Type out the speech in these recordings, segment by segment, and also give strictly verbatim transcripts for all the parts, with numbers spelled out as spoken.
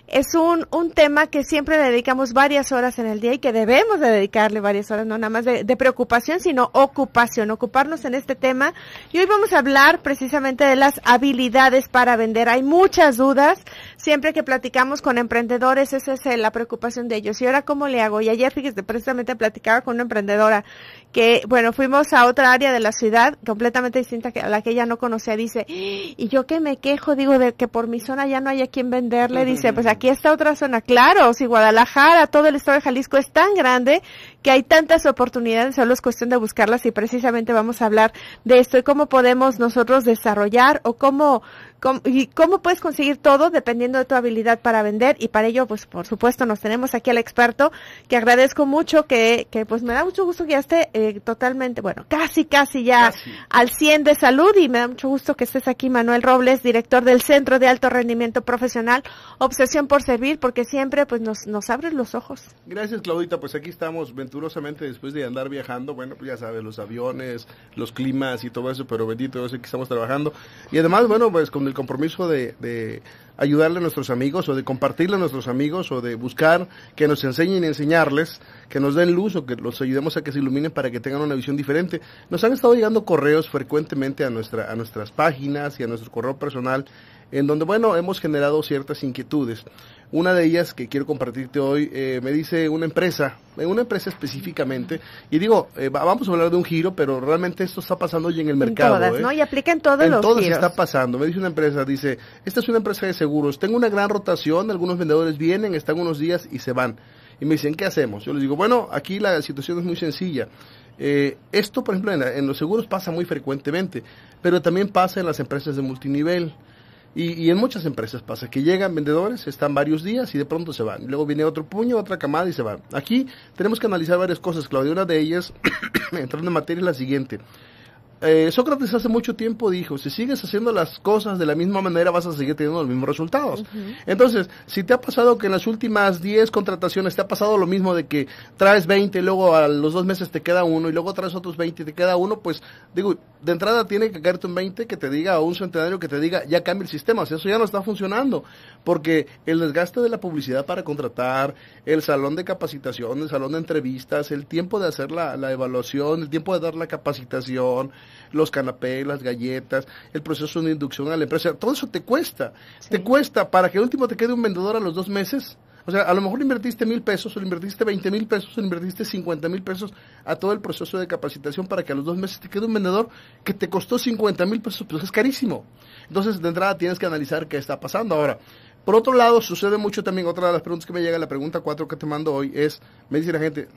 es un, un tema que siempre le dedicamos varias horas en el día y que debemos de dedicarle varias horas, no nada más de, de preocupación, sino ocupación, ocuparnos en este tema. Y hoy vamos a hablar precisamente de las habilidades para vender. Hay muchas dudas, siempre que platicamos con emprendedores, esa es la preocupación de ellos. ¿Y ahora cómo le hago? Y ayer, fíjese, precisamente platicaba con una emprendedora que, bueno, fuimos a otra área de la ciudad, completamente distinta a la que ella no conocía, dice, y yo que me quejo, digo, de que por mi zona ya no hay a quien venderle, dice, pues aquí está otra zona, claro, si Guadalajara, todo el estado de Jalisco es tan grande que hay tantas oportunidades, solo es cuestión de buscarlas y precisamente vamos a hablar de esto y cómo podemos nosotros desarrollar o cómo, cómo y cómo puedes conseguir todo dependiendo de tu habilidad para vender y para ello, pues por supuesto nos tenemos aquí al experto que agradezco mucho que, que pues me da mucho gusto que ya esté eh, totalmente, bueno, casi casi ya casi al cien de salud y me da mucho gusto que estés aquí, Manuel Robles, director del Centro de Alto Rendimiento Profesional, Obsesión por Servir, porque siempre pues nos, nos abres los ojos. Gracias, Claudita, pues aquí estamos venturosamente después de andar viajando, bueno, pues ya sabes, los aviones, los climas y todo eso, pero bendito Dios, aquí estamos trabajando y además, bueno, pues con el compromiso de, de ayudarle a nuestros amigos o de compartirle a nuestros amigos o de buscar que nos enseñen y enseñarles, que nos den luz o que los ayudemos a que se iluminen para que tengan una visión diferente. Nos han estado llegando correos frecuentemente a nuestra a nuestras páginas y a nuestro correo personal en donde, bueno, hemos generado ciertas inquietudes. Una de ellas que quiero compartirte hoy, eh, me dice una empresa, una empresa específicamente, y digo, eh, vamos a hablar de un giro, pero realmente esto está pasando hoy en el mercado. En todas, ¿eh? ¿no? Y aplica en todos en los todos giros. está pasando. Me dice una empresa, dice, esta es una empresa de seguros, tengo una gran rotación, algunos vendedores vienen, están unos días y se van. Y me dicen, ¿qué hacemos? Yo les digo, bueno, aquí la situación es muy sencilla. Eh, esto, por ejemplo, en, la, en los seguros pasa muy frecuentemente, pero también pasa en las empresas de multinivel. Y, y en muchas empresas pasa que llegan vendedores, están varios días y de pronto se van. Y luego viene otro puño, otra camada y se van. Aquí tenemos que analizar varias cosas, Claudia. Una de ellas, entrando en materia, es la siguiente. Eh, Sócrates hace mucho tiempo dijo, si sigues haciendo las cosas de la misma manera vas a seguir teniendo los mismos resultados. Uh-huh. Entonces, si te ha pasado que en las últimas diez contrataciones te ha pasado lo mismo de que traes veinte, luego a los dos meses te queda uno y luego traes otros veinte y te queda uno, pues digo, de entrada tiene que caerte un veinte que te diga, o un centenario que te diga, ya cambia el sistema, o sea, eso ya no está funcionando, porque el desgaste de la publicidad para contratar, el salón de capacitación, el salón de entrevistas, el tiempo de hacer la, la evaluación, el tiempo de dar la capacitación, los canapés, las galletas, el proceso de inducción a la empresa, todo eso te cuesta, sí. Te cuesta para que al último te quede un vendedor a los dos meses. O sea, a lo mejor le invertiste mil pesos, o le invertiste veinte mil pesos, o le invertiste cincuenta mil pesos a todo el proceso de capacitación para que a los dos meses te quede un vendedor que te costó cincuenta mil pesos, pues es carísimo. Entonces, de entrada tienes que analizar qué está pasando. Ahora, por otro lado, sucede mucho también, otra de las preguntas que me llega, la pregunta cuatro que te mando hoy es, me dice la gente,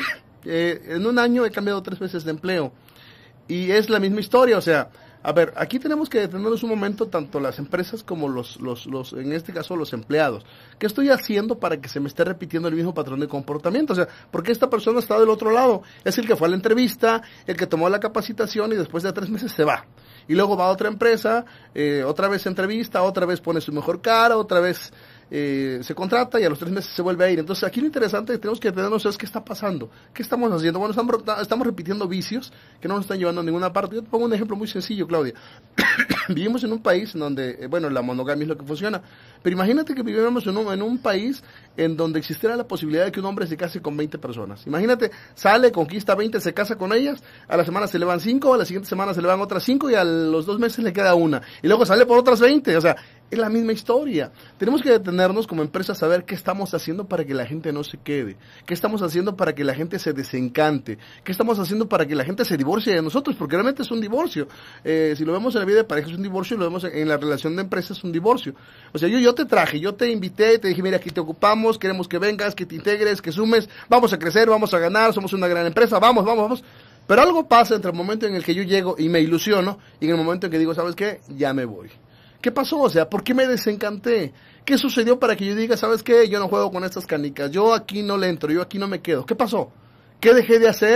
eh, en un año he cambiado tres veces de empleo. Y es la misma historia, o sea, a ver, aquí tenemos que detenernos un momento, tanto las empresas como los, los, los, en este caso los empleados. ¿Qué estoy haciendo para que se me esté repitiendo el mismo patrón de comportamiento? O sea, ¿por qué esta persona está del otro lado? Es el que fue a la entrevista, el que tomó la capacitación y después de tres meses se va. Y luego va a otra empresa, eh, otra vez entrevista, otra vez pone su mejor cara, otra vez eh, se contrata y a los tres meses se vuelve a ir. Entonces aquí lo interesante que tenemos que detenernos es qué está pasando, qué estamos haciendo. Bueno, estamos, estamos repitiendo vicios que no nos están llevando a ninguna parte. Yo te pongo un ejemplo muy sencillo, Claudia. Vivimos en un país en donde, eh, bueno, la monogamia es lo que funciona, pero imagínate que viviéramos en un, en un país en donde existiera la posibilidad de que un hombre se case con veinte personas. Imagínate, sale, conquista veinte, se casa con ellas, a la semana se le van cinco, a la siguiente semana se le van otras cinco y a los dos meses le queda una. Y luego sale por otras veinte, o sea, es la misma historia. Tenemos que detenernos como empresa a saber qué estamos haciendo para que la gente no se quede, qué estamos haciendo para que la gente se desencante, qué estamos haciendo para que la gente se divorcie de nosotros, porque realmente es un divorcio. Eh, si lo vemos en la vida de pareja es un divorcio y lo vemos en la relación de empresa es un divorcio. O sea, yo, yo te traje, yo te invité, te dije, mira, aquí te ocupamos, queremos que vengas, que te integres, que sumes, vamos a crecer, vamos a ganar, somos una gran empresa, vamos, vamos, vamos. Pero algo pasa entre el momento en el que yo llego y me ilusiono y en el momento en que digo, ¿sabes qué? Ya me voy. ¿Qué pasó? O sea, ¿por qué me desencanté? ¿Qué sucedió para que yo diga, ¿sabes qué? Yo no juego con estas canicas, yo aquí no le entro, yo aquí no me quedo. ¿Qué pasó? ¿Qué dejé de hacer?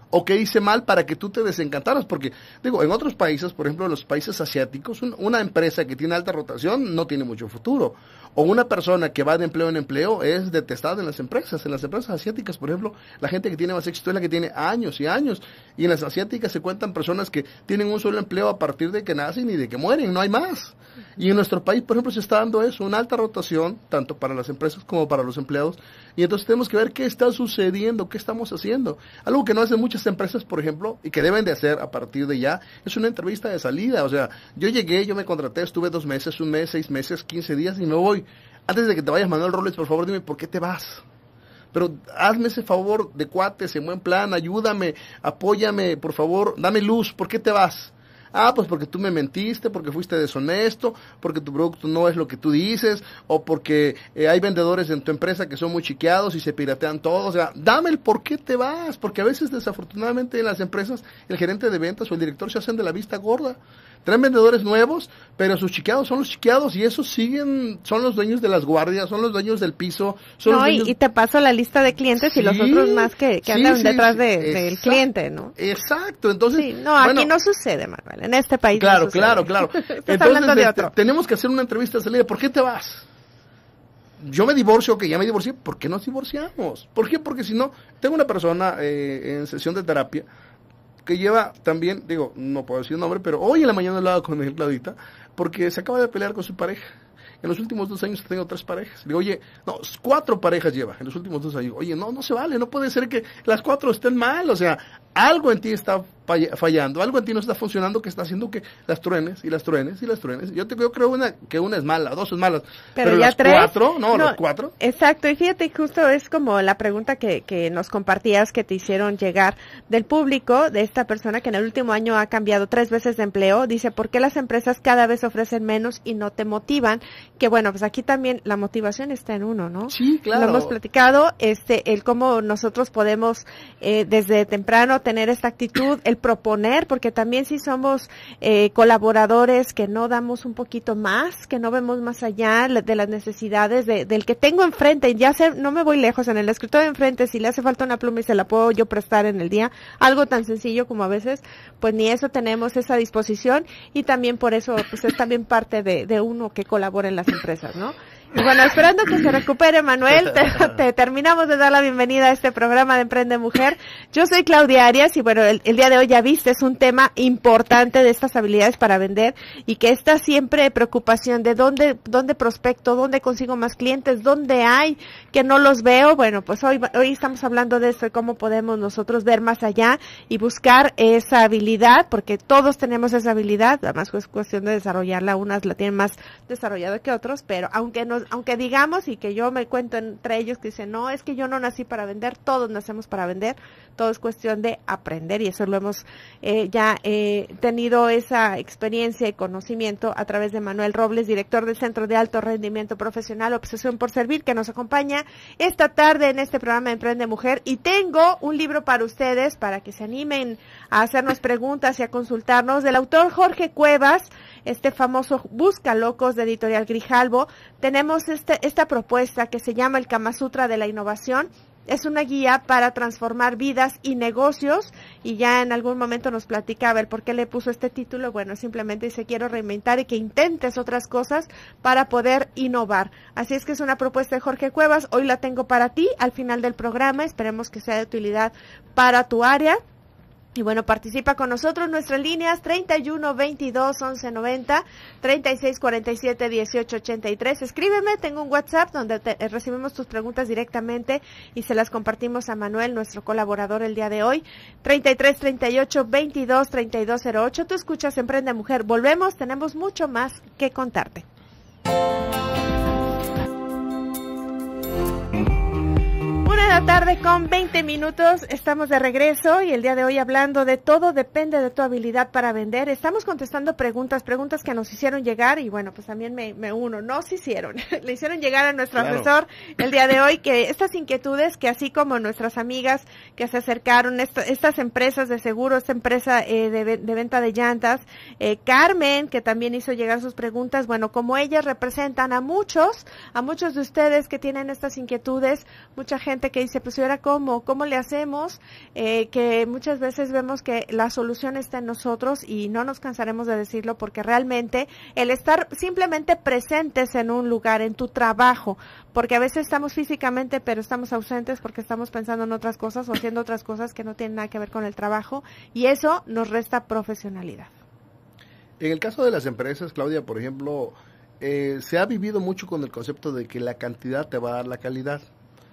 o qué hice mal para que tú te desencantaras, porque digo, en otros países, por ejemplo en los países asiáticos, un, una empresa que tiene alta rotación no tiene mucho futuro, o una persona que va de empleo en empleo es detestada en las empresas. En las empresas asiáticas, por ejemplo, la gente que tiene más éxito es la que tiene años y años, y en las asiáticas se cuentan personas que tienen un solo empleo a partir de que nacen y de que mueren, no hay más. Y en nuestro país, por ejemplo, se está dando eso, una alta rotación, tanto para las empresas como para los empleados, y entonces tenemos que ver qué está sucediendo, qué estamos haciendo. Algo que no hacen muchas empresas, por ejemplo, y que deben de hacer a partir de ya, es una entrevista de salida. O sea, yo llegué, yo me contraté, estuve dos meses, un mes, seis meses, quince días y me voy. Antes de que te vayas, Manuel Robles, por favor, dime por qué te vas. Pero hazme ese favor de cuates, en buen plan, ayúdame, apóyame, por favor, dame luz, ¿por qué te vas? Ah, pues porque tú me mentiste, porque fuiste deshonesto, porque tu producto no es lo que tú dices, o porque eh, hay vendedores en tu empresa que son muy chiqueados y se piratean todo. O sea, dame el por qué te vas, porque a veces desafortunadamente en las empresas el gerente de ventas o el director se hacen de la vista gorda. Traen vendedores nuevos, pero sus chiqueados son los chiqueados y esos siguen, son los dueños de las guardias, son los dueños del piso. Son no, los dueños... y, y te paso la lista de clientes sí, y los otros más que, que sí, andan sí, detrás sí, de, exacto, del cliente, ¿no? Exacto, entonces... Sí, no, bueno, aquí no sucede, Manuel, en este país claro, no sucede. Claro, claro, claro. Estás Entonces, hablando de este, otro. tenemos que hacer una entrevista de salida. ¿Por qué te vas? Yo me divorcio, que ya me divorcié. ¿Por qué nos divorciamos? ¿Por qué? Porque si no, tengo una persona eh, en sesión de terapia que lleva también, digo, no puedo decir el nombre, pero hoy en la mañana hablaba con él, Claudita, porque se acaba de pelear con su pareja. En los últimos dos años tengo tres parejas. Digo, oye, no, cuatro parejas lleva en los últimos dos años. Oye, no, no se vale, no puede ser que las cuatro estén mal. O sea, algo en ti está fallando, algo en ti no está funcionando, que está haciendo que las truenes y las truenes y las truenes. Yo, te, yo creo una, que una es mala, dos son malas, pero, pero ya las tres, cuatro, no, no, las cuatro. Exacto, y fíjate, justo es como la pregunta que, que nos compartías, que te hicieron llegar del público, de esta persona que en el último año ha cambiado tres veces de empleo. Dice, ¿por qué las empresas cada vez ofrecen menos y no te motivan? Que bueno, pues aquí también la motivación está en uno, ¿no? Sí, claro. Lo hemos platicado, este, el cómo nosotros podemos eh, desde temprano tener esta actitud, el proponer, porque también si somos eh, colaboradores que no damos un poquito más, que no vemos más allá de las necesidades de, del que tengo enfrente, y ya sé, no me voy lejos, en el escritorio de enfrente, si le hace falta una pluma y se la puedo yo prestar en el día, algo tan sencillo como a veces, pues ni eso tenemos, esa disposición, y también por eso, pues es también parte de, de uno que colabora en las empresas, ¿no? Y bueno, esperando que se recupere, Manuel, te, te terminamos de dar la bienvenida a este programa de Emprende Mujer. Yo soy Claudia Arias y bueno, el, el día de hoy ya viste, es un tema importante de estas habilidades para vender y que está siempre preocupación de dónde, dónde prospecto, dónde consigo más clientes, dónde hay que no los veo. Bueno, pues hoy, hoy estamos hablando de esto, de cómo podemos nosotros ver más allá y buscar esa habilidad, porque todos tenemos esa habilidad, además es cuestión de desarrollarla, unas la tienen más desarrollada que otros, pero aunque nos aunque digamos, y que yo me cuento entre ellos que dicen, no, es que yo no nací para vender, todos nacemos para vender, todo es cuestión de aprender, y eso lo hemos eh, ya eh, tenido esa experiencia y conocimiento a través de Manuel Robles, director del Centro de Alto Rendimiento Profesional Obsesión por Servir, que nos acompaña esta tarde en este programa de Emprende Mujer, y tengo un libro para ustedes, para que se animen a hacernos preguntas y a consultarnos, del autor Jorge Cuevas, este famoso Busca Locos de Editorial Grijalbo. Tenemos este, esta propuesta que se llama el Kama Sutra de la Innovación. Es una guía para transformar vidas y negocios, y ya en algún momento nos platicaba el por qué le puso este título. Bueno, simplemente dice, quiero reinventar y que intentes otras cosas para poder innovar. Así es que es una propuesta de Jorge Cuevas, hoy la tengo para ti al final del programa, esperemos que sea de utilidad para tu área. Y bueno, participa con nosotros en nuestras líneas treinta y uno, veintidós, once noventa, treinta y seis, cuarenta y siete, dieciocho ochenta y tres. Escríbeme, tengo un WhatsApp donde te, eh, recibimos tus preguntas directamente y se las compartimos a Manuel, nuestro colaborador el día de hoy. treinta y tres, treinta y ocho, veintidós, treinta y dos cero ocho. Tú escuchas Emprende Mujer. Volvemos, tenemos mucho más que contarte. Una tarde con veinte minutos, estamos de regreso y el día de hoy hablando de todo depende de tu habilidad para vender. Estamos contestando preguntas, preguntas que nos hicieron llegar y bueno, pues también me, me uno, nos hicieron, le hicieron llegar a nuestro claro. asesor el día de hoy, que estas inquietudes que así como nuestras amigas que se acercaron, esta, estas empresas de seguro, esta empresa eh, de, de venta de llantas, eh, Carmen, que también hizo llegar sus preguntas, bueno, como ellas representan a muchos, a muchos de ustedes que tienen estas inquietudes, mucha gente que dice, dice, pues, ¿y ahora cómo? ¿Cómo le hacemos? Eh, que muchas veces vemos que la solución está en nosotros y no nos cansaremos de decirlo porque realmente el estar simplemente presentes en un lugar, en tu trabajo, porque a veces estamos físicamente pero estamos ausentes porque estamos pensando en otras cosas o haciendo otras cosas que no tienen nada que ver con el trabajo y eso nos resta profesionalidad. En el caso de las empresas, Claudia, por ejemplo, eh, se ha vivido mucho con el concepto de que la cantidad te va a dar la calidad.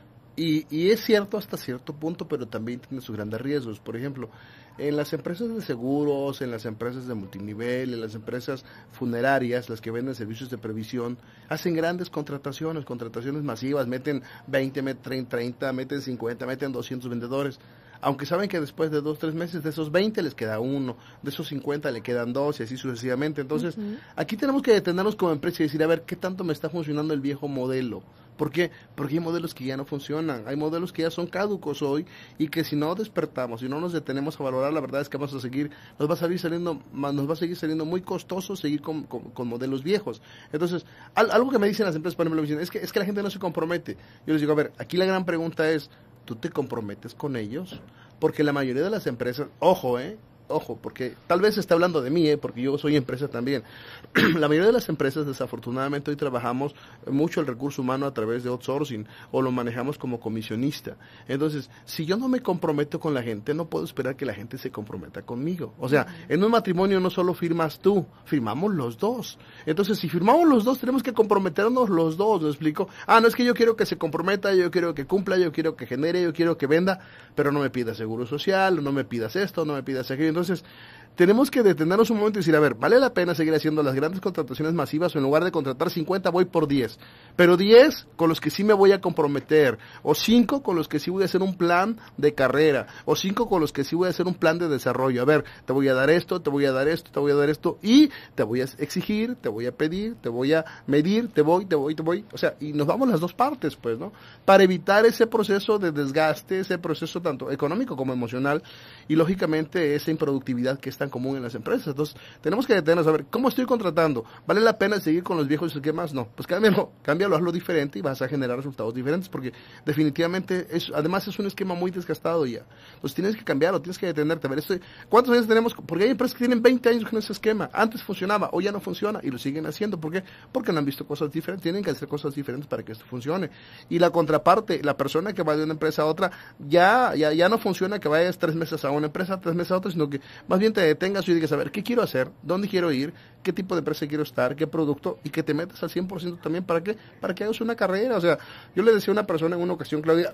Y, y es cierto hasta cierto punto, pero también tiene sus grandes riesgos. Por ejemplo, en las empresas de seguros, en las empresas de multinivel, en las empresas funerarias, las que venden servicios de previsión, hacen grandes contrataciones, contrataciones masivas, meten veinte, meten treinta, meten cincuenta, meten doscientos vendedores. Aunque saben que después de dos, tres meses, de esos veinte les queda uno, de esos cincuenta le quedan dos y así sucesivamente. Entonces, uh-huh. aquí tenemos que detenernos como empresa y decir, a ver, ¿qué tanto me está funcionando el viejo modelo? ¿Por qué? Porque hay modelos que ya no funcionan, hay modelos que ya son caducos hoy y que si no despertamos, si no nos detenemos a valorar, la verdad es que vamos a seguir, nos va a salir saliendo, nos va a seguir saliendo muy costoso seguir con, con, con modelos viejos. Entonces, al, algo que me dicen las empresas, por ejemplo, me dicen, es que, es que la gente no se compromete. Yo les digo, a ver, aquí la gran pregunta es, ¿tú te comprometes con ellos? Porque la mayoría de las empresas, ojo, eh, ojo, porque tal vez se está hablando de mí, eh, porque yo soy empresa también. La mayoría de las empresas, desafortunadamente, hoy trabajamos mucho el recurso humano a través de outsourcing o lo manejamos como comisionista. Entonces, si yo no me comprometo con la gente, no puedo esperar que la gente se comprometa conmigo. O sea, en un matrimonio no solo firmas tú, firmamos los dos. Entonces, si firmamos los dos, tenemos que comprometernos los dos, ¿lo explico? Ah, no es que yo quiero que se comprometa, yo quiero que cumpla, yo quiero que genere, yo quiero que venda, pero no me pidas seguro social, no me pidas esto, no me pidas aquello. Entonces, tenemos que detenernos un momento y decir, a ver, ¿vale la pena seguir haciendo las grandes contrataciones masivas o en lugar de contratar cincuenta voy por diez? Pero diez con los que sí me voy a comprometer, o cinco con los que sí voy a hacer un plan de carrera, o cinco con los que sí voy a hacer un plan de desarrollo. A ver, te voy a dar esto, te voy a dar esto, te voy a dar esto, y te voy a exigir, te voy a pedir, te voy a medir, te voy, te voy, te voy. O sea, y nos vamos las dos partes, pues, ¿no? Para evitar ese proceso de desgaste, ese proceso tanto económico como emocional, y lógicamente esa improductividad que es tan común en las empresas. Entonces, tenemos que detenernos a ver, ¿cómo estoy contratando? ¿Vale la pena seguir con los viejos esquemas? No, pues cámbialo, cámbialo, hazlo diferente y vas a generar resultados diferentes, porque definitivamente, es, además es un esquema muy desgastado ya. Entonces, tienes que cambiarlo, tienes que detenerte. A ver, este, ¿cuántos años tenemos? Porque hay empresas que tienen veinte años con ese esquema. Antes funcionaba, hoy ya no funciona y lo siguen haciendo. ¿Por qué? Porque no han visto cosas diferentes, tienen que hacer cosas diferentes para que esto funcione. Y la contraparte, la persona que va de una empresa a otra, ya, ya, ya no funciona que vayas tres meses a una empresa, tres meses a otra, sino que más bien te detengas y digas, a ver, ¿qué quiero hacer? ¿Dónde quiero ir? ¿Qué tipo de empresa quiero estar? ¿Qué producto? Y que te metas al cien por ciento también, ¿para qué? Para que hagas una carrera. O sea, yo le decía a una persona en una ocasión, Claudia,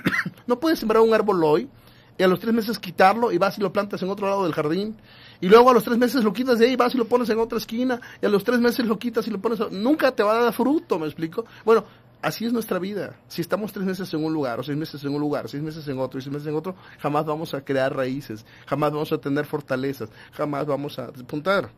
no puedes sembrar un árbol hoy y a los tres meses quitarlo y vas y lo plantas en otro lado del jardín. Y luego a los tres meses lo quitas de ahí, vas y lo pones en otra esquina. Y a los tres meses lo quitas y lo pones... Nunca te va a dar fruto, ¿me explico? Bueno, así es nuestra vida. Si estamos tres meses en un lugar, o seis meses en un lugar, seis meses en otro, y seis meses en otro, jamás vamos a crear raíces, jamás vamos a tener fortalezas, jamás vamos a despuntar.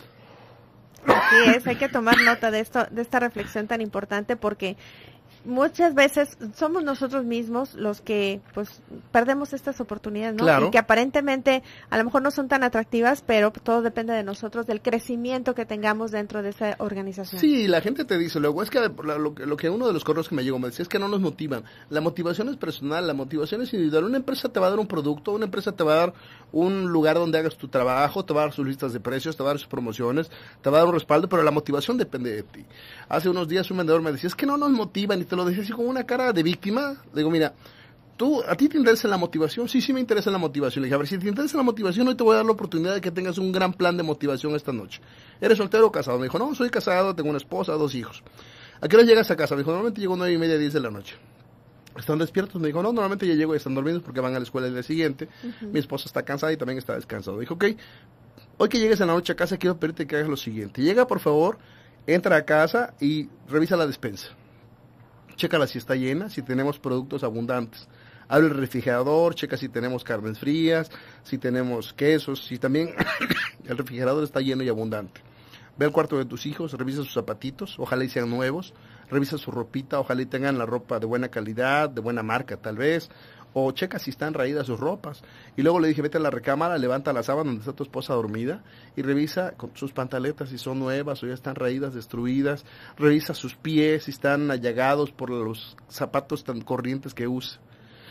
Así es, hay que tomar nota de esto, de esta reflexión tan importante, porque muchas veces somos nosotros mismos los que pues perdemos estas oportunidades, ¿no? Claro. Y que aparentemente a lo mejor no son tan atractivas, pero todo depende de nosotros, del crecimiento que tengamos dentro de esa organización. Sí, la gente te dice luego, es que lo, lo que uno de los correos que me llegó me decía es que no nos motivan. La motivación es personal, la motivación es individual. Una empresa te va a dar un producto, una empresa te va a dar un lugar donde hagas tu trabajo, te va a dar sus listas de precios, te va a dar sus promociones, te va a dar un respaldo, pero la motivación depende de ti. Hace unos días un vendedor me decía, es que no nos motivan, y te lo decía así con una cara de víctima. Le digo, mira, ¿tú, a ti te interesa la motivación? Sí, sí me interesa la motivación. Le dije, a ver, si te interesa la motivación, hoy te voy a dar la oportunidad de que tengas un gran plan de motivación esta noche. ¿Eres soltero o casado? Me dijo, no, soy casado, tengo una esposa, dos hijos. ¿A qué hora llegas a casa? Me dijo, normalmente llego nueve y media, diez de la noche. ¿Están despiertos? Me dijo, no, normalmente ya llego y están dormidos porque van a la escuela el día siguiente. Uh-huh. Mi esposa está cansada y también está descansado. Dijo, ok, hoy que llegues en la noche a casa, quiero pedirte que hagas lo siguiente. Llega, por favor, entra a casa y revisa la despensa. Chécala si está llena, si tenemos productos abundantes. Abre el refrigerador, checa si tenemos carnes frías, si tenemos quesos, si también el refrigerador está lleno y abundante. Ve al cuarto de tus hijos, revisa sus zapatitos, ojalá y sean nuevos, revisa su ropita, ojalá y tengan la ropa de buena calidad, de buena marca tal vez, o checa si están raídas sus ropas. Y luego le dije, vete a la recámara, levanta la sábana donde está tu esposa dormida y revisa con sus pantaletas si son nuevas o ya están raídas, destruidas. Revisa sus pies si están allagados por los zapatos tan corrientes que usa.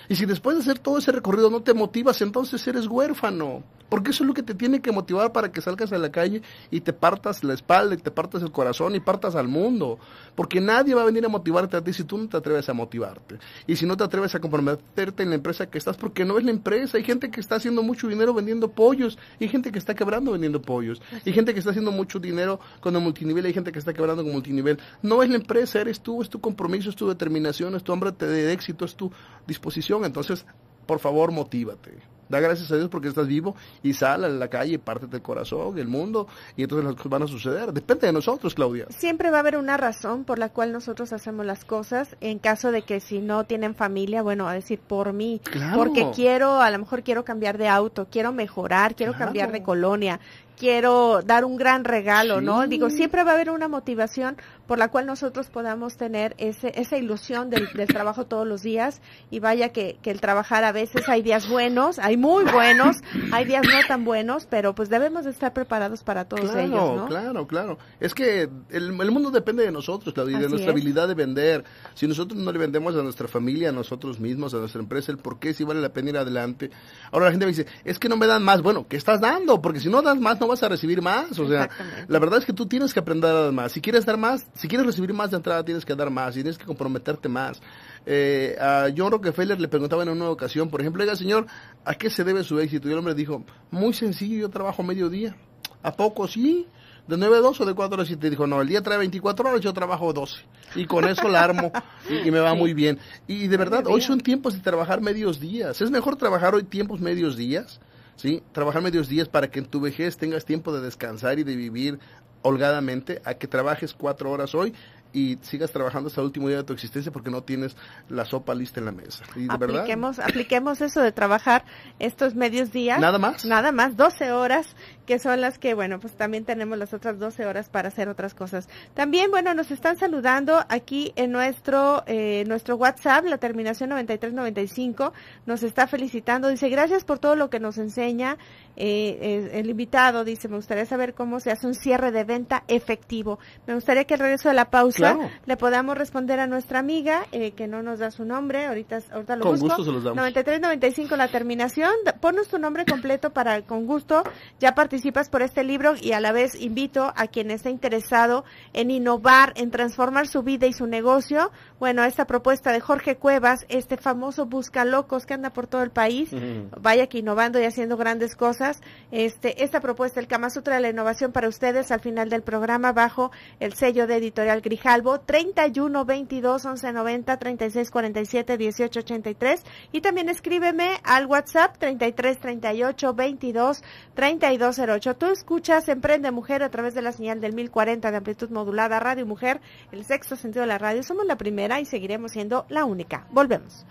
Y si después de hacer todo ese recorrido no te motivas, entonces eres huérfano. Porque eso es lo que te tiene que motivar para que salgas a la calle y te partas la espalda, y te partas el corazón y partas al mundo. Porque nadie va a venir a motivarte a ti si tú no te atreves a motivarte. Y si no te atreves a comprometerte en la empresa que estás, porque no es la empresa. Hay gente que está haciendo mucho dinero vendiendo pollos, y hay gente que está quebrando vendiendo pollos. Hay gente que está haciendo mucho dinero con el multinivel, hay gente que está quebrando con multinivel. No es la empresa, eres tú, es tu compromiso, es tu determinación, es tu hambre de éxito, es tu disposición. Entonces, por favor, motívate. Da gracias a Dios porque estás vivo y sal a la calle y pártete el corazón, el mundo, y entonces las cosas van a suceder. Depende de nosotros, Claudia. Siempre va a haber una razón por la cual nosotros hacemos las cosas, en caso de que si no tienen familia, bueno, a decir por mí, Claro. porque quiero, a lo mejor quiero cambiar de auto, quiero mejorar, quiero Claro. cambiar de colonia, quiero dar un gran regalo, Sí. ¿no? Digo, siempre va a haber una motivación por la cual nosotros podamos tener ese esa ilusión del, del trabajo todos los días, y vaya que, que el trabajar a veces hay días buenos, hay muy buenos, hay días no tan buenos, pero pues debemos de estar preparados para todos Claro, ellos, ¿no? claro, claro. Es que el, el mundo depende de nosotros, Claudia, de Así nuestra es. habilidad de vender. Si nosotros no le vendemos a nuestra familia, a nosotros mismos, a nuestra empresa, el por qué, si vale la pena ir adelante. Ahora la gente me dice, es que no me dan más. Bueno, ¿qué estás dando? Porque si no das más, no vas a recibir más. O sea, Exactamente. la verdad es que tú tienes que aprender a dar más. Si quieres dar más, si quieres recibir más de entrada, tienes que dar más, y tienes que comprometerte más. Eh, a John Rockefeller le preguntaban en una ocasión, por ejemplo, oiga, señor, ¿a qué se debe su éxito? Y el hombre dijo, muy sencillo, yo trabajo mediodía. ¿A poco? Sí. ¿De nueve a dos o de cuatro a siete? Dijo, no, el día trae veinticuatro horas, yo trabajo doce. Y con eso la armo y, y me va Sí. muy bien. Y de verdad, Muy hoy bien. son tiempos de trabajar medios días. Es mejor trabajar hoy tiempos medios días, ¿sí? Trabajar medios días para que en tu vejez tengas tiempo de descansar y de vivir holgadamente, a que trabajes cuatro horas hoy y sigas trabajando hasta el último día de tu existencia porque no tienes la sopa lista en la mesa. Y de verdad, Apliquemos, apliquemos eso de trabajar estos medios días. nada más. Nada más, doce horas, que son las que, bueno, pues también tenemos las otras doce horas para hacer otras cosas. También, bueno, nos están saludando aquí en nuestro eh, nuestro WhatsApp, la terminación noventa y tres noventa y cinco, nos está felicitando, dice, gracias por todo lo que nos enseña. Eh, eh, el invitado dice, me gustaría saber cómo se hace un cierre de venta efectivo. Me gustaría que al regreso de la pausa Claro. le podamos responder a nuestra amiga, eh, que no nos da su nombre, ahorita, ahorita lo Con busco. gusto se los damos. noventa y tres noventa y cinco la terminación, D- ponnos tu nombre completo para, con gusto, ya participas por este libro, y a la vez invito a quien esté interesado en innovar, en transformar su vida y su negocio, bueno, esta propuesta de Jorge Cuevas, este famoso buscalocos que anda por todo el país, Ujú. vaya que innovando y haciendo grandes cosas, este, esta propuesta, el Kama Sutra de la innovación para ustedes al final del programa bajo el sello de Editorial Grijalbo, treinta y uno veintidós once noventa treinta y seis cuarenta y siete dieciocho ochenta y tres, y también escríbeme al WhatsApp treinta y tres treinta y ocho veintidós treinta y dos cero ocho. Tú escuchas Emprende Mujer a través de la señal del mil cuarenta de amplitud modulada, Radio Mujer, el sexto sentido de la radio. Somos la primera y seguiremos siendo la única. Volvemos.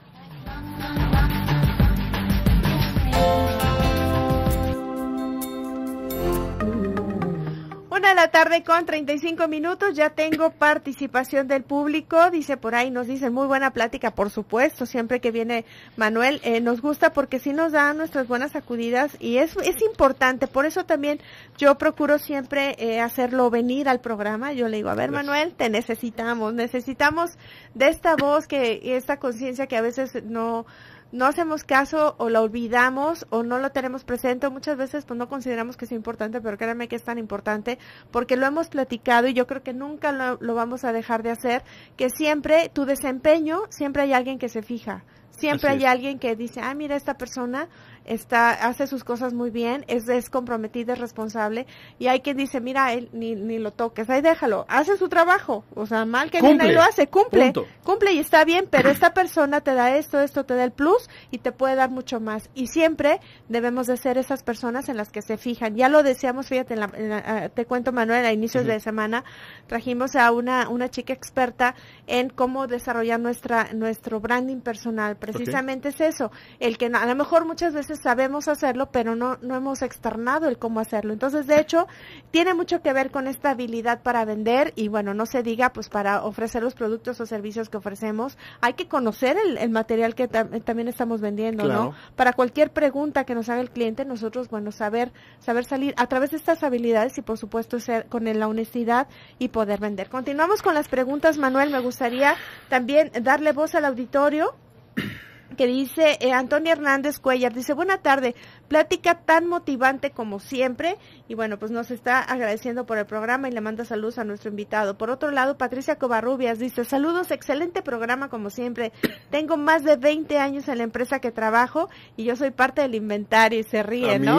Una de la tarde con treinta y cinco minutos, ya tengo participación del público, dice por ahí, nos dicen muy buena plática, por supuesto, siempre que viene Manuel, eh, nos gusta porque sí nos da nuestras buenas sacudidas y es, es importante, por eso también yo procuro siempre eh, hacerlo venir al programa, yo le digo, a ver Gracias. Manuel, te necesitamos, necesitamos de esta voz, que y esta conciencia que a veces no... no hacemos caso o la olvidamos o no lo tenemos presente, o muchas veces pues no consideramos que es importante, pero créanme que es tan importante porque lo hemos platicado y yo creo que nunca lo, lo vamos a dejar de hacer, que siempre tu desempeño, siempre hay alguien que se fija, siempre Así hay es. alguien que dice, ah, mira, esta persona está hace sus cosas muy bien, es, es comprometida, es responsable, y hay quien dice, mira, él ni, ni lo toques, ahí déjalo, hace su trabajo, o sea, mal que bien Cumple. ahí lo hace, cumple, Punto. cumple y está bien, pero esta persona te da esto, esto te da el plus y te puede dar mucho más, y siempre debemos de ser esas personas en las que se fijan. Ya lo decíamos, fíjate, en la, en la, te cuento, Manuel, a inicios Ujú. de semana trajimos a una una chica experta en cómo desarrollar nuestra nuestro branding personal. Precisamente es eso, el que no- a lo mejor muchas veces sabemos hacerlo, pero no no hemos externado el cómo hacerlo. Entonces, de hecho, tiene mucho que ver con esta habilidad para vender y, bueno, no se diga, pues para ofrecer los productos o servicios que ofrecemos, hay que conocer el, el material que tam- también estamos vendiendo, Claro. ¿no? Para cualquier pregunta que nos haga el cliente, nosotros, bueno, saber saber salir a través de estas habilidades y, por supuesto, ser con la honestidad y poder vender. Continuamos con las preguntas, Manuel. Me gustaría también darle voz al auditorio. que dice eh, Antonio Hernández Cuellar, dice, buena tarde, plática tan motivante como siempre, y bueno, pues nos está agradeciendo por el programa y le manda saludos a nuestro invitado. Por otro lado, Patricia Covarrubias dice, saludos, excelente programa como siempre, tengo más de veinte años en la empresa que trabajo y yo soy parte del inventario, y se ríe, ¿no?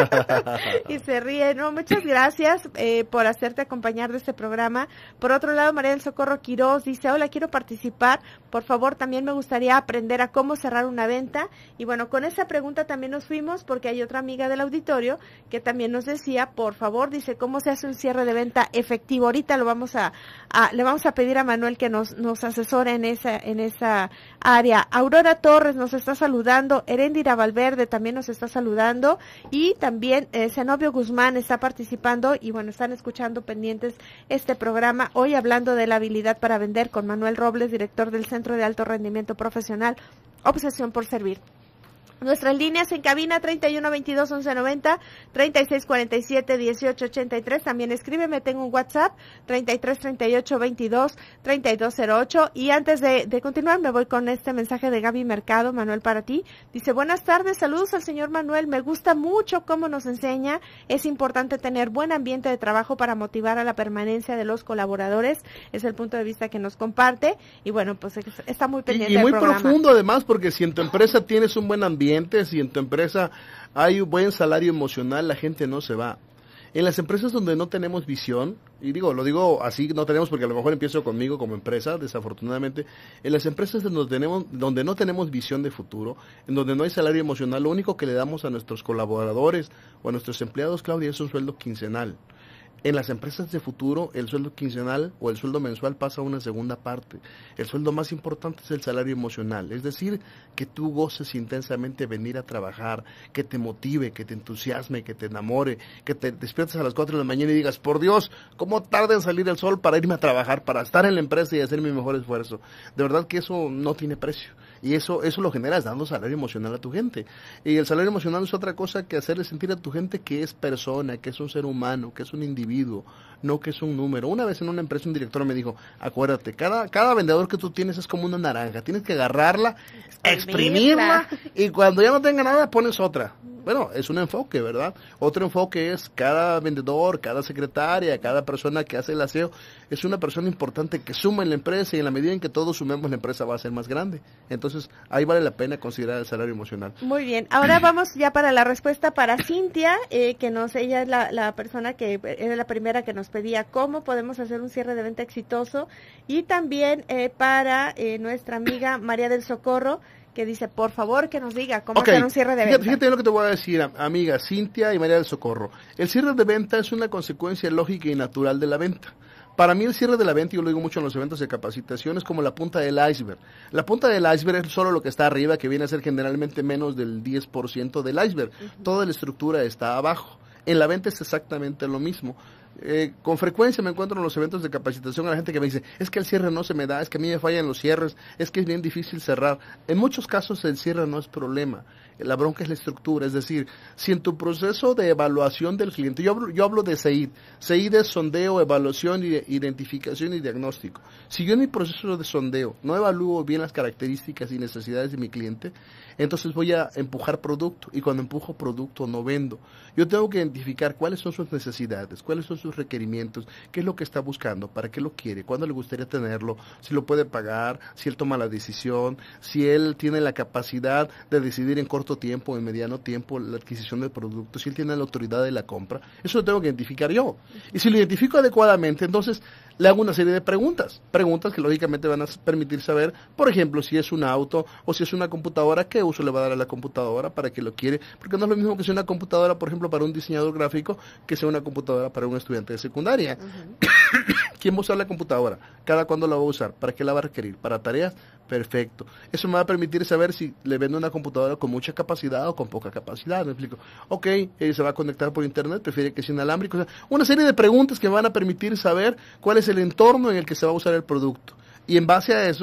Y se ríe, no, muchas gracias eh, por hacerte acompañar de este programa. Por otro lado, María del Socorro Quiroz dice, hola, quiero participar, por favor, también me gustaría aprender a cómo cerrar una venta. Y bueno, con esa pregunta también nos fuimos porque hay otra amiga del auditorio que también nos decía, por favor, dice, ¿cómo se hace un cierre de venta efectivo? Ahorita lo vamos a, a le vamos a pedir a Manuel que nos nos asesore en esa en esa área. Aurora Torres nos está saludando, Heréndira Valverde también nos está saludando y también eh, Zenobio Guzmán está participando y bueno, están escuchando pendientes este programa hoy hablando de la habilidad para vender con Manuel Robles, director del Centro de Alto Rendimiento Profesional, Obsesión por Servir. Nuestras líneas en cabina treinta y uno veintidós once noventa, treinta y seis cuarenta y siete dieciocho ochenta y tres. También escríbeme, tengo un WhatsApp treinta y tres treinta y ocho veintidós treinta y dos cero ocho. Y antes de, de continuar me voy con este mensaje de Gaby Mercado, Manuel, para ti. Dice, buenas tardes, saludos al señor Manuel, me gusta mucho cómo nos enseña. Es importante tener buen ambiente de trabajo para motivar a la permanencia de los colaboradores. Es el punto de vista que nos comparte. Y bueno, pues está muy pendiente y, y muy del programa. profundo además, porque si en tu empresa tienes un buen ambiente, si en tu empresa hay un buen salario emocional, la gente no se va. En las empresas donde no tenemos visión, y digo, lo digo así, no tenemos porque a lo mejor empiezo conmigo como empresa, desafortunadamente, en las empresas donde, tenemos, donde no tenemos visión de futuro, en donde no hay salario emocional, lo único que le damos a nuestros colaboradores o a nuestros empleados, Claudia, es un sueldo quincenal. En las empresas de futuro, el sueldo quincenal o el sueldo mensual pasa a una segunda parte. El sueldo más importante es el salario emocional, es decir, que tú goces intensamente venir a trabajar, que te motive, que te entusiasme, que te enamore, que te despiertes a las cuatro de la mañana y digas, por Dios, ¿cómo tarda en salir el sol para irme a trabajar, para estar en la empresa y hacer mi mejor esfuerzo? De verdad que eso no tiene precio. Y eso eso lo generas dando salario emocional a tu gente. Y el salario emocional es otra cosa que hacerle sentir a tu gente que es persona, que es un ser humano, que es un individuo, no que es un número. Una vez en una empresa un director me dijo, acuérdate, cada cada vendedor que tú tienes es como una naranja, tienes que agarrarla, exprimirla, y cuando ya no tenga nada pones otra. Bueno, es un enfoque, ¿verdad? Otro enfoque es cada vendedor, cada secretaria, cada persona que hace el aseo, es una persona importante que suma en la empresa y en la medida en que todos sumemos la empresa va a ser más grande. Entonces, ahí vale la pena considerar el salario emocional. Muy bien, ahora vamos ya para la respuesta para Cintia, eh, que nos, ella es la, la persona que era la primera que nos pedía cómo podemos hacer un cierre de venta exitoso, y también eh, para eh, nuestra amiga María del Socorro, que dice, por favor, que nos diga cómo okay. hacer un cierre de venta. Fíjate, fíjate lo que te voy a decir, amiga Cintia y María del Socorro. El cierre de venta es una consecuencia lógica y natural de la venta. Para mí el cierre de la venta, yo lo digo mucho en los eventos de capacitación, es como la punta del iceberg. La punta del iceberg es solo lo que está arriba, que viene a ser generalmente menos del diez por ciento del iceberg. Uh-huh. Toda la estructura está abajo. En la venta es exactamente lo mismo. Eh, con frecuencia me encuentro en los eventos de capacitación a la gente que me dice, es que el cierre no se me da, es que a mí me fallan los cierres, es que es bien difícil cerrar. En muchos casos el cierre no es problema, la bronca es la estructura, es decir, si en tu proceso de evaluación del cliente, yo hablo, yo hablo de C I D, C I D es sondeo, evaluación, identificación y diagnóstico. Si yo en mi proceso de sondeo no evalúo bien las características y necesidades de mi cliente, entonces voy a empujar producto, y cuando empujo producto no vendo. Yo tengo que identificar cuáles son sus necesidades, cuáles son sus requerimientos, qué es lo que está buscando, para qué lo quiere, cuándo le gustaría tenerlo, si lo puede pagar, si él toma la decisión, si él tiene la capacidad de decidir en corto tiempo, en mediano tiempo, la adquisición del producto, si él tiene la autoridad de la compra. Eso lo tengo que identificar yo. Y si lo identifico adecuadamente, entonces le hago una serie de preguntas, preguntas que lógicamente van a permitir saber, por ejemplo, si es un auto o si es una computadora, qué uso le va a dar a la computadora, para qué lo quiere, porque no es lo mismo que sea una computadora, por ejemplo, para un diseñador gráfico, que sea una computadora para un estudiante de secundaria. Uh-huh. ¿Quién va a usar la computadora? ¿Cada cuándo la va a usar? ¿Para qué la va a requerir? ¿Para tareas? Perfecto. Eso me va a permitir saber si le vendo una computadora con mucha capacidad o con poca capacidad. Me explico. Ok, eh, se va a conectar por internet, prefiere que sea inalámbrico. O sea, una serie de preguntas que me van a permitir saber cuál es el entorno en el que se va a usar el producto. Y en base a eso,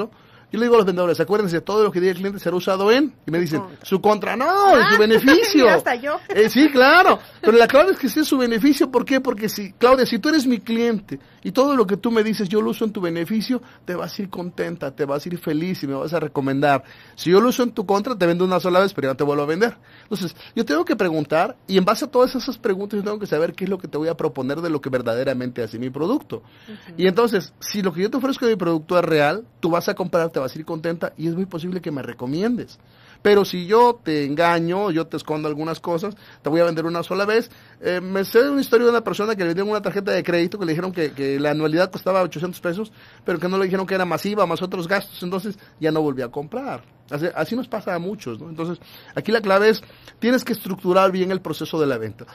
Yo le digo a los vendedores, acuérdense, todo lo que diga el cliente será usado en, y me dicen, su contra, no, en su beneficio. Hasta yo. Eh, sí, claro, pero la clave es que sea su beneficio, ¿por qué? Porque si, Claudia, si tú eres mi cliente y todo lo que tú me dices yo lo uso en tu beneficio, te vas a ir contenta, te vas a ir feliz y me vas a recomendar. Si yo lo uso en tu contra, te vendo una sola vez, pero ya no te vuelvo a vender. Entonces, yo tengo que preguntar, y en base a todas esas preguntas yo tengo que saber qué es lo que te voy a proponer de lo que verdaderamente hace mi producto. Uh-huh. Y entonces, si lo que yo te ofrezco de mi producto es real, tú vas a comprar, te vas a ir contenta y es muy posible que me recomiendes. Pero si yo te engaño, yo te escondo algunas cosas, te voy a vender una sola vez. Eh, me sé de una historia de una persona que le dieron una tarjeta de crédito que le dijeron que, que la anualidad costaba ochocientos pesos, pero que no le dijeron que era masiva, más otros gastos, entonces ya no volví a comprar. Así, así nos pasa a muchos, ¿no? Entonces, aquí la clave es, tienes que estructurar bien el proceso de la venta.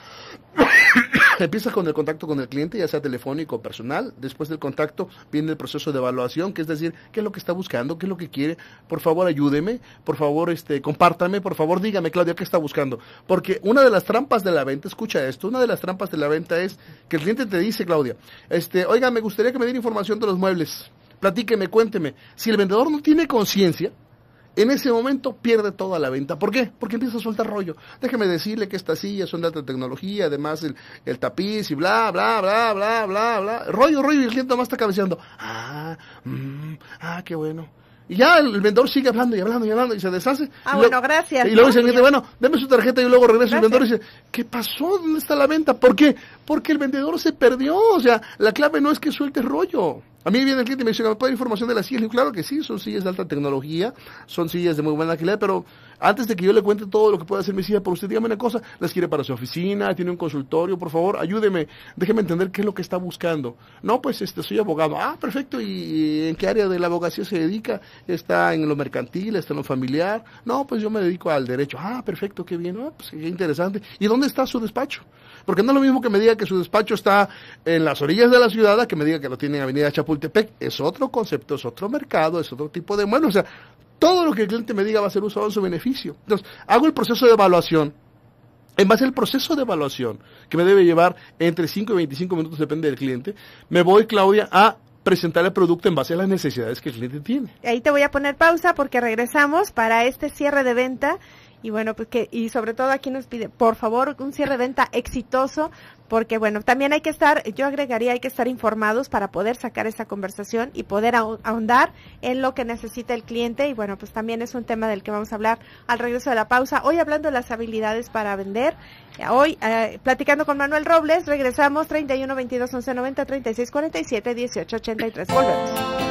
Empiezas con el contacto con el cliente, ya sea telefónico o personal. Después del contacto viene el proceso de evaluación, que es decir, qué es lo que está buscando, qué es lo que quiere. Por favor, ayúdeme, por favor, este, compártame, por favor, dígame, Claudia, qué está buscando. Porque una de las trampas de la venta, escucha esto, una de las trampas de la venta es que el cliente te dice, Claudia, este, oiga, me gustaría que me diera información de los muebles. Platíqueme, cuénteme. Si el vendedor no tiene conciencia, en ese momento pierde toda la venta. ¿Por qué? Porque empieza a soltar rollo. Déjeme decirle que estas sillas son de alta tecnología, además el, el tapiz y bla, bla, bla, bla, bla, bla. Rollo, rollo, y el cliente nomás está cabeceando. Ah, mmm, ah, qué bueno. Y ya el, el vendedor sigue hablando y hablando y hablando y se deshace. Ah, y bueno, luego, gracias. Y luego ¿no? dice el cliente, bueno, deme su tarjeta y luego regresa el vendedor y dice, ¿qué pasó? ¿Dónde está la venta? ¿Por qué? Porque el vendedor se perdió. O sea, la clave no es que suelte rollo. A mí viene el cliente y me dice, ¿me puede dar información de las sillas? Le digo, claro que sí, son sillas de alta tecnología, son sillas de muy buena calidad, pero antes de que yo le cuente todo lo que puede hacer mi silla por usted, dígame una cosa, ¿las quiere para su oficina? ¿Tiene un consultorio? Por favor, ayúdeme, déjeme entender qué es lo que está buscando. No, pues este, soy abogado. Ah, perfecto, ¿y en qué área de la abogacía se dedica? ¿Está en lo mercantil? ¿Está en lo familiar? No, pues yo me dedico al derecho. Ah, perfecto, qué bien, ah, pues qué interesante. ¿Y dónde está su despacho? Porque no es lo mismo que me diga que su despacho está en las orillas de la ciudad a que me diga que lo tiene en Avenida Chapultepec. Es otro concepto, es otro mercado, es otro tipo de mueble. O sea, todo lo que el cliente me diga va a ser usado en su beneficio. Entonces, hago el proceso de evaluación. En base al proceso de evaluación, que me debe llevar entre cinco y veinticinco minutos, depende del cliente, me voy, Claudia, a presentar el producto en base a las necesidades que el cliente tiene. Ahí te voy a poner pausa porque regresamos para este cierre de venta. Y bueno, pues que, y sobre todo aquí nos pide, por favor, un cierre de venta exitoso, porque bueno, también hay que estar, yo agregaría, hay que estar informados para poder sacar esa conversación y poder ahondar en lo que necesita el cliente. Y bueno, pues también es un tema del que vamos a hablar al regreso de la pausa. Hoy hablando de las habilidades para vender, hoy eh, platicando con Manuel Robles, regresamos treinta y uno, veintidós, once, noventa, treinta y seis, cuarenta y siete, dieciocho, ochenta y tres. Volvemos.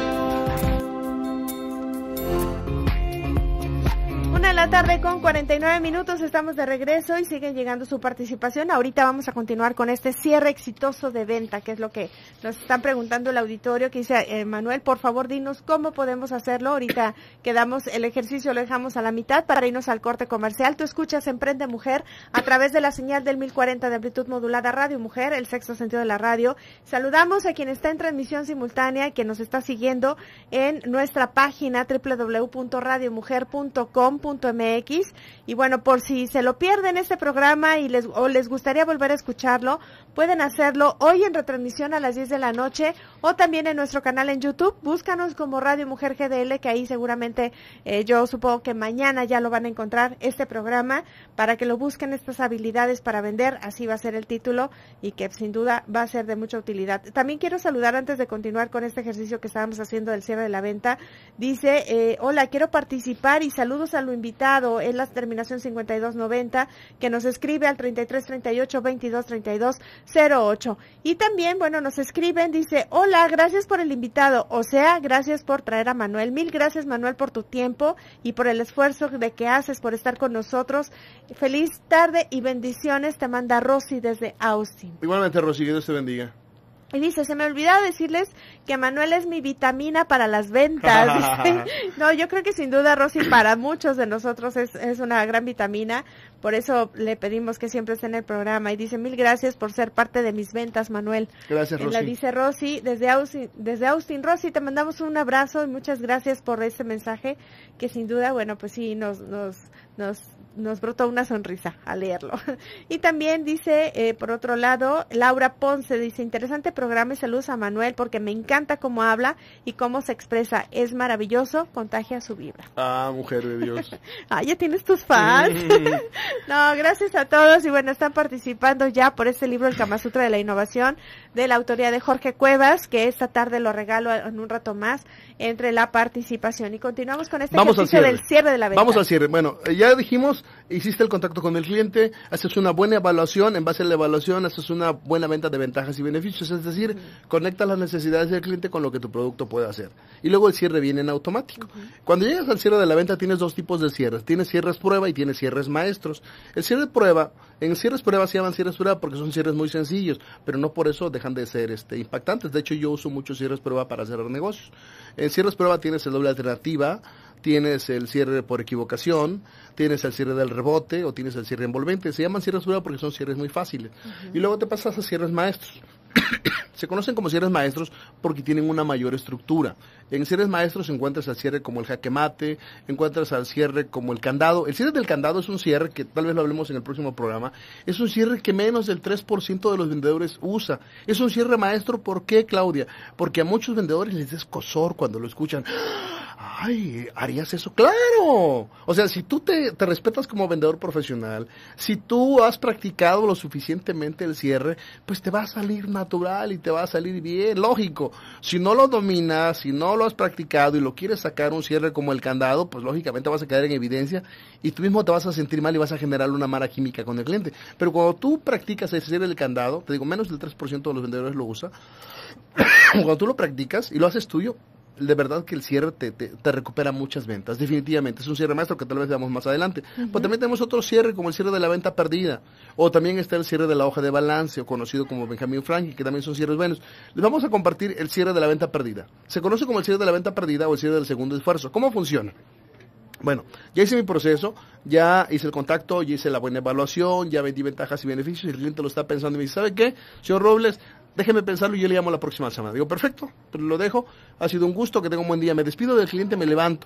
Una de la tarde con cuarenta y nueve minutos, estamos de regreso y siguen llegando su participación. Ahorita vamos a continuar con este cierre exitoso de venta, que es lo que nos están preguntando el auditorio, que dice, eh, Manuel, por favor, dinos cómo podemos hacerlo. Ahorita quedamos, el ejercicio lo dejamos a la mitad para irnos al corte comercial. Tú escuchas Emprende Mujer a través de la señal del mil cuarenta de amplitud modulada Radio Mujer, el sexto sentido de la radio. Saludamos a quien está en transmisión simultánea y que nos está siguiendo en nuestra página doble u doble u doble u punto radio mujer punto com punto m x. Y bueno, por si se lo pierden este programa y les o les gustaría volver a escucharlo, pueden hacerlo hoy en retransmisión a las diez de la noche o también en nuestro canal en YouTube. Búscanos como Radio Mujer G D L, que ahí seguramente eh, yo supongo que mañana ya lo van a encontrar este programa, para que lo busquen, estas habilidades para vender, así va a ser el título y que sin duda va a ser de mucha utilidad. También quiero saludar antes de continuar con este ejercicio que estábamos haciendo del cierre de la venta. Dice, eh, hola, quiero participar y saludos a lo invitado, es la terminación cincuenta y dos noventa, que nos escribe al treinta y tres treinta y ocho veintidós treinta y dos cero ocho. Y también, bueno, nos escriben, dice, hola, gracias por el invitado, o sea, gracias por traer a Manuel. Mil gracias, Manuel, por tu tiempo y por el esfuerzo de que haces por estar con nosotros. Feliz tarde y bendiciones, te manda Rosy desde Austin. Igualmente, Rosy, que Dios te bendiga. Y dice, se me olvidaba decirles que Manuel es mi vitamina para las ventas. Dice, no, yo creo que sin duda, Rosy, para muchos de nosotros es, es una gran vitamina. Por eso le pedimos que siempre esté en el programa. Y dice, mil gracias por ser parte de mis ventas, Manuel. Gracias, Rosy. La dice Rosy, desde Austin, desde Austin. Rosy, te mandamos un abrazo y muchas gracias por ese mensaje que sin duda, bueno, pues sí, nos, nos, nos nos brotó una sonrisa al leerlo. Y también dice, eh, por otro lado, Laura Ponce dice, interesante programa y saludos a Manuel porque me encanta cómo habla y cómo se expresa. Es maravilloso, contagia su vibra. Ah, mujer de Dios. Ah, ya tienes tus fans. No, gracias a todos y bueno, están participando ya por este libro, El Kama Sutra de la Innovación, de la autoría de Jorge Cuevas, que esta tarde lo regalo en un rato más entre la participación. Y continuamos con este Vamos ejercicio del cierre de la venta. Vamos al cierre. Bueno, ya dijimos, hiciste el contacto con el cliente, haces una buena evaluación, en base a la evaluación haces una buena venta de ventajas y beneficios, es decir, uh-huh. conectas las necesidades del cliente con lo que tu producto puede hacer. Y luego el cierre viene en automático. Uh-huh. Cuando llegas al cierre de la venta tienes dos tipos de cierres, tienes cierres prueba y tienes cierres maestros. El cierre prueba, en cierres prueba se llaman cierres prueba porque son cierres muy sencillos, pero no por eso dejan de ser este impactantes. De hecho, yo uso muchos cierres prueba para cerrar negocios. En cierres prueba tienes el doble alternativa, tienes el cierre por equivocación, tienes el cierre del rebote o tienes el cierre envolvente. Se llaman cierres prueba porque son cierres muy fáciles. Uh-huh. Y luego te pasas a cierres maestros. Se conocen como cierres maestros porque tienen una mayor estructura. En cierres maestros encuentras al cierre como el jaque mate, encuentras al cierre como el candado. El cierre del candado es un cierre que tal vez lo hablemos en el próximo programa. Es un cierre que menos del tres por ciento de los vendedores usa. Es un cierre maestro, ¿por qué, Claudia? Porque a muchos vendedores les da escozor cuando lo escuchan. Ay, ¿harías eso? ¡Claro! O sea, si tú te, te respetas como vendedor profesional, si tú has practicado lo suficientemente el cierre, pues te va a salir natural y te va a salir bien, lógico. Si no lo dominas, si no lo has practicado y lo quieres sacar un cierre como el candado, pues lógicamente vas a quedar en evidencia y tú mismo te vas a sentir mal y vas a generar una mala química con el cliente. Pero cuando tú practicas el cierre del candado, te digo, menos del tres por ciento de los vendedores lo usa, cuando tú lo practicas y lo haces tuyo, de verdad que el cierre te, te, te recupera muchas ventas, definitivamente. Es un cierre maestro que tal vez veamos más adelante. Uh-huh. Pero también tenemos otro cierre como el cierre de la venta perdida, o también está el cierre de la hoja de balance, o conocido como Benjamin Franklin, que también son cierres buenos. Les vamos a compartir el cierre de la venta perdida. Se conoce como el cierre de la venta perdida o el cierre del segundo esfuerzo. ¿Cómo funciona? Bueno, ya hice mi proceso, ya hice el contacto, ya hice la buena evaluación, ya vendí ventajas y beneficios, y el cliente lo está pensando y me dice, ¿sabe qué, señor Robles? Déjeme pensarlo y yo le llamo la próxima semana. Digo, perfecto, pero lo dejo, ha sido un gusto, que tenga un buen día. Me despido del cliente, me levanto,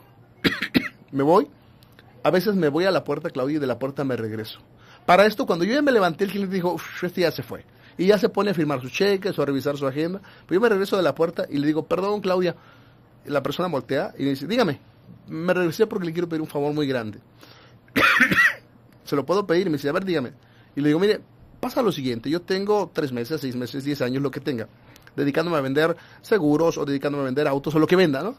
me voy. A veces me voy a la puerta, Claudia, y de la puerta me regreso. Para esto, cuando yo ya me levanté, el cliente dijo, uff, este ya se fue. Y ya se pone a firmar sus cheques o a revisar su agenda. Pero yo me regreso de la puerta y le digo, perdón, Claudia. Y la persona voltea y me dice, dígame, me regresé porque le quiero pedir un favor muy grande. Se lo puedo pedir, y me dice, a ver, dígame. Y le digo, mire, pasa lo siguiente, yo tengo tres meses, seis meses, diez años, lo que tenga, dedicándome a vender seguros o dedicándome a vender autos o lo que venda, ¿no?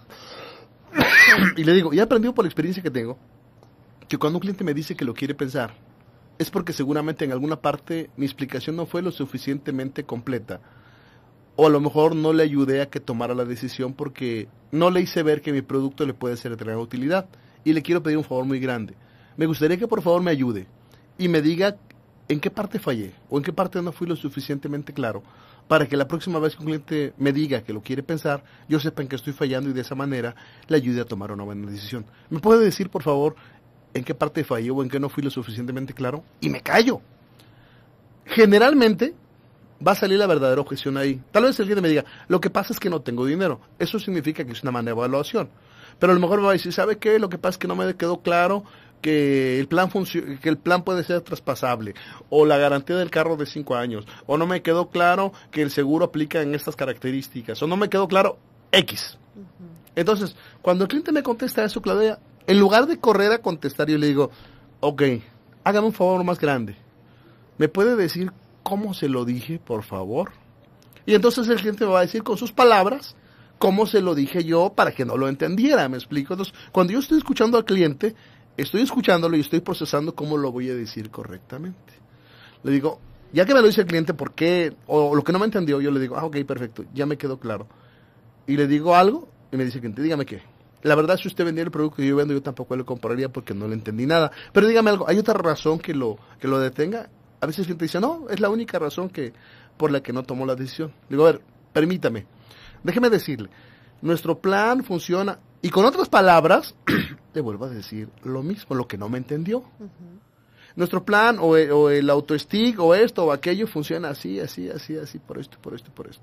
Y le digo, y he aprendido por la experiencia que tengo, que cuando un cliente me dice que lo quiere pensar, es porque seguramente en alguna parte mi explicación no fue lo suficientemente completa. O a lo mejor no le ayudé a que tomara la decisión porque no le hice ver que mi producto le puede ser de gran utilidad. Y le quiero pedir un favor muy grande. Me gustaría que por favor me ayude y me diga en qué parte fallé o en qué parte no fui lo suficientemente claro para que la próxima vez que un cliente me diga que lo quiere pensar, yo sepa en qué estoy fallando y de esa manera le ayude a tomar una buena decisión. ¿Me puede decir por favor en qué parte fallé o en qué no fui lo suficientemente claro? Y me callo. Generalmente va a salir la verdadera objeción ahí. Tal vez el cliente me diga, lo que pasa es que no tengo dinero. Eso significa que es una mala evaluación. Pero a lo mejor me va a decir, ¿sabe qué? Lo que pasa es que no me quedó claro que el plan func- que el plan puede ser traspasable, o la garantía del carro de cinco años, o no me quedó claro que el seguro aplica en estas características, o no me quedó claro X. Uh-huh. Entonces, cuando el cliente me contesta eso, Claudia, en lugar de correr a contestar, yo le digo, ok, hágame un favor más grande. ¿Me puede decir cómo se lo dije, por favor? Y entonces el cliente me va a decir con sus palabras cómo se lo dije yo para que no lo entendiera, ¿me explico? Entonces, cuando yo estoy escuchando al cliente, estoy escuchándolo y estoy procesando cómo lo voy a decir correctamente. Le digo, ya que me lo dice el cliente, ¿por qué? O lo que no me entendió, yo le digo, ah, ok, perfecto, ya me quedó claro. Y le digo algo, y me dice el cliente, dígame qué. La verdad, si usted vendiera el producto que yo vendo, yo tampoco le compraría porque no le entendí nada. Pero dígame algo, ¿hay otra razón que lo, que lo detenga? A veces el cliente dice, no, es la única razón que por la que no tomó la decisión. Le digo, a ver, permítame, déjeme decirle, nuestro plan funciona, y con otras palabras, le vuelvo a decir lo mismo, lo que no me entendió. Uh-huh. Nuestro plan, o el, o el autostick, o esto, o aquello, funciona así, así, así, así, por esto, por esto, por esto.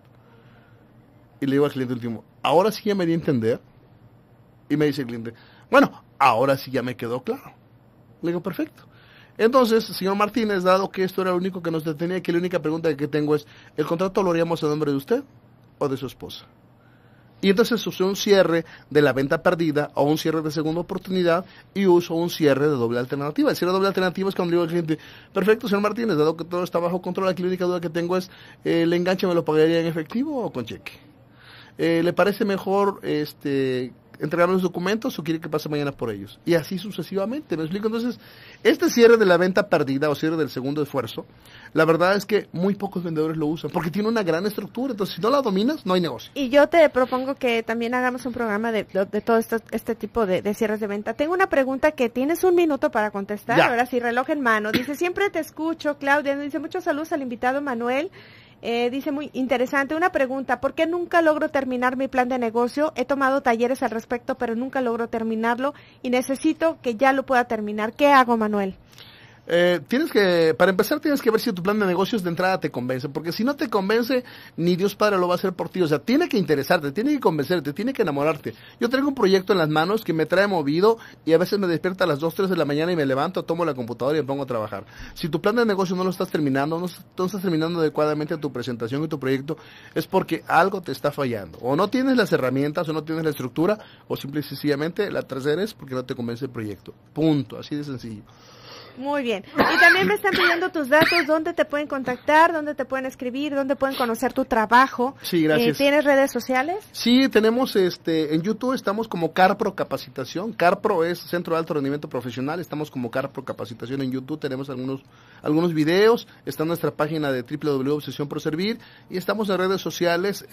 Y le digo al cliente último, ahora sí ya me di a entender. Y me dice el cliente, bueno, ahora sí ya me quedó claro. Le digo, perfecto. Entonces, señor Martínez, dado que esto era lo único que nos detenía, que la única pregunta que tengo es, ¿el contrato lo haríamos a nombre de usted o de su esposa? Y entonces uso un cierre de la venta perdida o un cierre de segunda oportunidad y uso un cierre de doble alternativa. El cierre de doble alternativa es cuando digo al cliente, perfecto, señor Martínez, dado que todo está bajo control, aquí la única duda que tengo es, eh, ¿el enganche me lo pagaría en efectivo o con cheque? Eh, ¿Le parece mejor este entregarme los documentos o quiere que pase mañana por ellos? Y así sucesivamente, ¿me explico? Entonces, este cierre de la venta perdida o cierre del segundo esfuerzo, la verdad es que muy pocos vendedores lo usan, porque tiene una gran estructura, entonces si no la dominas, no hay negocio. Y yo te propongo que también hagamos un programa de, de, de todo esto, este tipo de, de cierres de venta. Tengo una pregunta que tienes un minuto para contestar, ya. Ahora sí, reloj en mano. Dice, siempre te escucho, Claudia, dice, muchos saludos al invitado Manuel. Eh, dice muy interesante, una pregunta, ¿por qué nunca logro terminar mi plan de negocio? He tomado talleres al respecto, pero nunca logro terminarlo y necesito que ya lo pueda terminar. ¿Qué hago, Manuel? Eh, tienes que, para empezar tienes que ver si tu plan de negocios de entrada te convence, porque si no te convence, ni Dios Padre lo va a hacer por ti, o sea, tiene que interesarte, tiene que convencerte, tiene que enamorarte. Yo tengo un proyecto en las manos que me trae movido y a veces me despierta a las dos, tres de la mañana y me levanto, tomo la computadora y me pongo a trabajar. Si tu plan de negocio no lo estás terminando, no, no estás terminando adecuadamente tu presentación y tu proyecto, es porque algo te está fallando, o no tienes las herramientas, o no tienes la estructura, o simple y sencillamente la tercera es porque no te convence el proyecto, punto, así de sencillo. Muy bien. Y también me están pidiendo tus datos, dónde te pueden contactar, dónde te pueden escribir, dónde pueden conocer tu trabajo. Sí, gracias. Eh, ¿Tienes redes sociales? Sí, tenemos este en YouTube estamos como Carpro Capacitación. Carpro es Centro de Alto Rendimiento Profesional, estamos como Carpro Capacitación en YouTube, tenemos algunos algunos videos, está en nuestra página de doble u doble u doble u punto obsesión por servir y estamos en redes sociales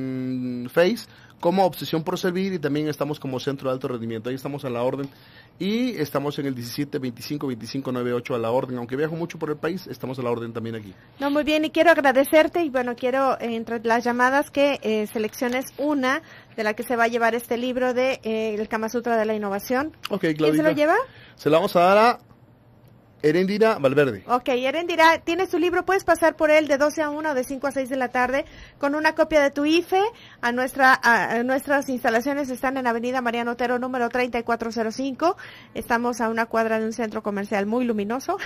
en Face como Obsesión por Servir y también estamos como Centro de Alto Rendimiento, ahí estamos a la orden y estamos en el diecisiete veinticinco veinticinco noventa y ocho a la orden, aunque viajo mucho por el país, estamos a la orden también aquí. No, muy bien, y quiero agradecerte y bueno, quiero eh, entre las llamadas que eh, selecciones una de la que se va a llevar este libro de eh, el Kama Sutra de la Innovación. Ok, Claudita. ¿Quién se lo lleva? Se la vamos a dar a Erendira Valverde. Ok, Erendira, tienes tu libro, puedes pasar por él de doce a una o de cinco a seis de la tarde con una copia de tu I F E. A nuestra a, a nuestras instalaciones están en Avenida Mariano Otero, número treinta y cuatro cero cinco. Estamos a una cuadra de un centro comercial muy luminoso.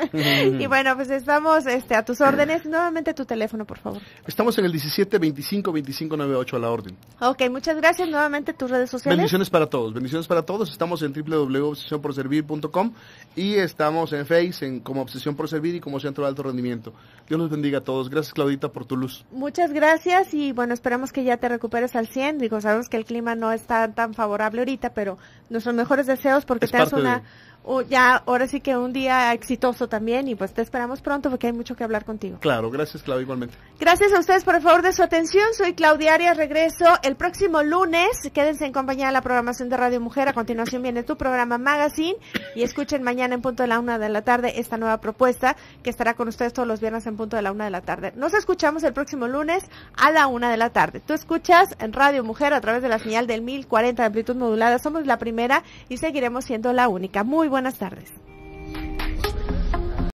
Y bueno, pues estamos este, a tus órdenes. Nuevamente tu teléfono, por favor. Estamos en el diecisiete veinticinco veinticinco noventa y ocho a la orden. Ok, muchas gracias. Nuevamente tus redes sociales. Bendiciones para todos, bendiciones para todos. Estamos en doble u doble u doble u punto obsesión por servir punto com y estamos en Face en como Obsesión por Servir y como Centro de Alto Rendimiento. Dios los bendiga a todos. Gracias, Claudita, por tu luz. Muchas gracias y bueno, esperamos que ya te recuperes al cien. Digo, sabemos que el clima no está tan favorable ahorita, pero nuestros mejores deseos porque tengas una... De... Uh, ya, ahora sí que un día exitoso también y pues te esperamos pronto porque hay mucho que hablar contigo. Claro, gracias, Claudia, igualmente. Gracias a ustedes por el favor de su atención. Soy Claudia Arias, regreso el próximo lunes. Quédense en compañía de la programación de Radio Mujer. A continuación viene tu programa Magazine y escuchen mañana en punto de la una de la tarde esta nueva propuesta que estará con ustedes todos los viernes en punto de la una de la tarde. Nos escuchamos el próximo lunes a la una de la tarde. Tú escuchas en Radio Mujer a través de la señal del mil cuarenta de amplitud modulada. Somos la primera y seguiremos siendo la única. Muy buenas tardes.